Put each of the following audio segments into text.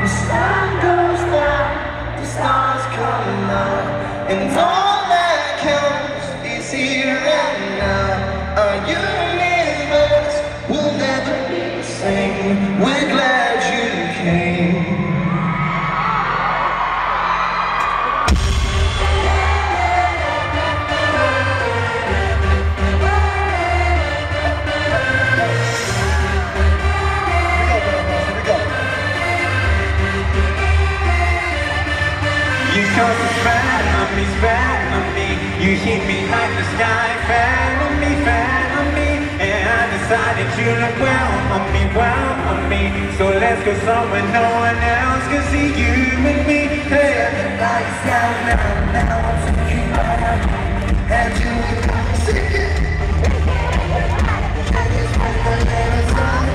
The sun goes down, the stars come out, and all that counts is here and now. Our universe will never be the same. We're glad you came. You cause a span on me. You hit me like the sky, fan on me. And I decided you look well on me. So let's go somewhere no one else can see you and me. Hey, Lights down now I'm thinking about you. And you sing it. And it's when the letters on.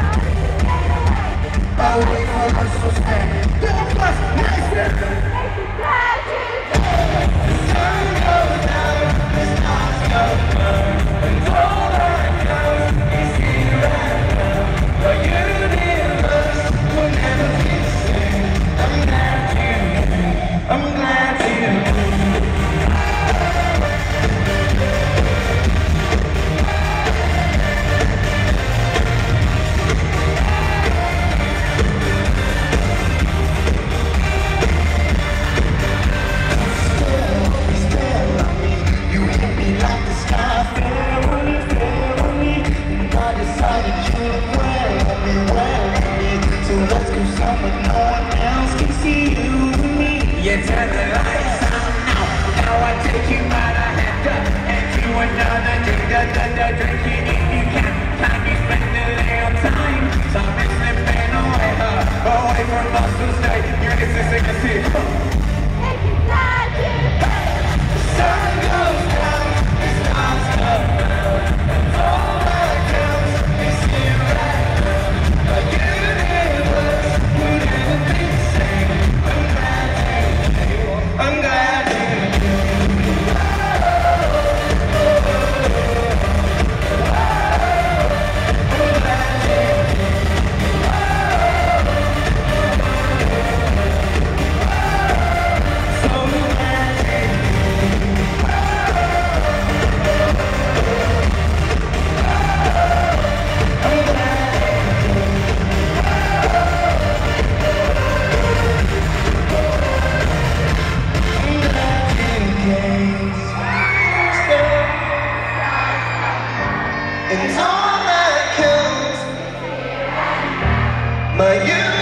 I'll wait for us to stand. Belfast, nice weather. you turn the lights on now. Now I take you by the hand and do another drink. Drinking if you can. Time you spend a little time. Time is slipping away, away from us to stay. You need to sing a scene. The sun goes down, the stars come out, and all that counts is here right now. The universe would never be the same. I'm glad you it's all that counts. My youth.